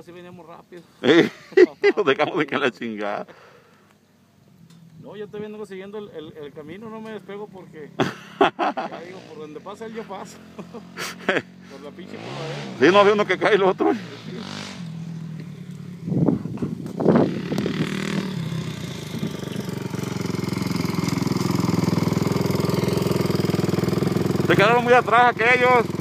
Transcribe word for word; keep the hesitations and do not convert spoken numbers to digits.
No, si veníamos rápido. Eh, Nos dejamos de que la chingada. No, yo estoy viendo siguiendo el, el, el camino, no me despego porque ya digo, por donde pasa él yo paso. Por la pinche polvadera. Sí, no había uno que cae y el otro. Se quedaron muy atrás aquellos.